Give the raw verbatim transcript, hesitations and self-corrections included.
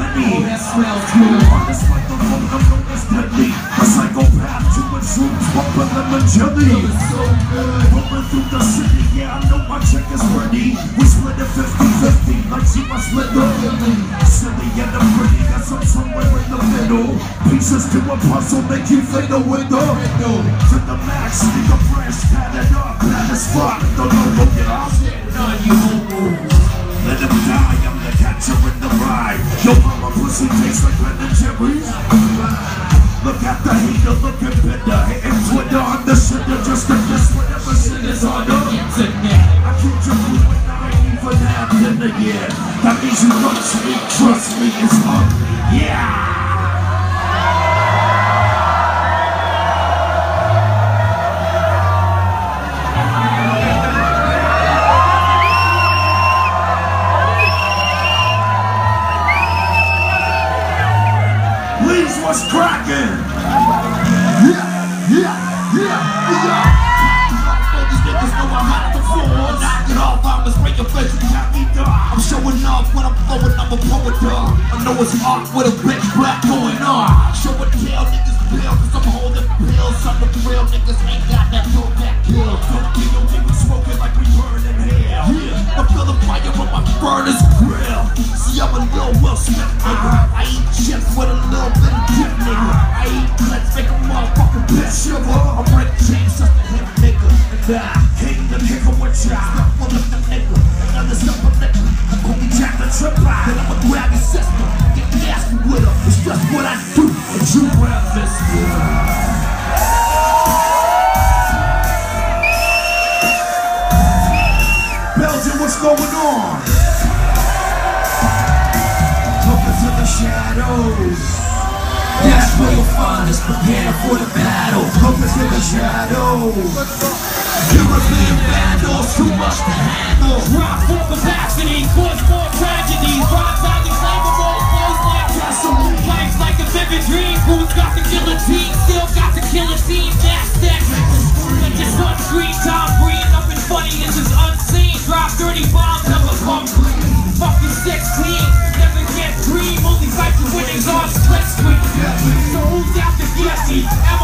money. Oh, that smells good. On this microphone, I'm known as deadly. A psychopath to insurance, bumping lemon jelly. So good. Rolling through the city, yeah, I know my check is ready. We split it fifty fifty, like she was split the silly and the pretty, got some somewhere in the middle. Pieces to a puzzle make you fade the window. To the max, nigga fresh, pat it up, pat it spot. Don't know what get out. None you won't move. Let him die, I'm the catcher in the ride. Yo mama pussy tastes like Ben and Jerry's. Look at the hater, looking bitter. Hitting Twitter on the shitter, just to miss whatever shit is on the internet. I keep your food when I ain't even have dinner yet. That means you trust me, trust me, it's ugly, yeah. What's cracking? Yeah, yeah, yeah, yeah. All these niggas know I'm hot before. Knock it off, I'ma spray your face and knock me down. I'm showing off when I'm blowing, I'm a poet dog. I know it's art with a bitch black going on. Show and tell niggas bill, cause I'm holding pills. On the real niggas ain't got that dope that kill. Don't kill your niggas smoking like we burning hell. Yeah, I feel the fire on my furnace grill. See, I'm a little Will Smith nigga. I eat chips with a little bit of dip nigga. I eat let's make a motherfucking bitch shiver. I'm Rick James, just a hip nigga. And I hate the nigga with ya. Stuff full of the nigga. Another stuff of nigga. I call me Jack the Tripper. Then I'ma grab your sister. Get nasty with her. It's just what I do. And you grab this girl. Belgium, what's going on? Look into the shadows. That's where you'll find us, prepared for the battle. Look into the shadows. European vandals, too much to handle. Rock for capacity, cause more tragedies. Rhymes are inflammable, flows like gasoline. Life's like a vivid dream, who's got the guillotine? Still got the killer team, that's that. Let your sun screen, time green, nothing funny, this is unseen. Drop thirty bombs, never come clean. Fucking sixteen, never get green, only fight the winnings on split screen. So who's out to get me?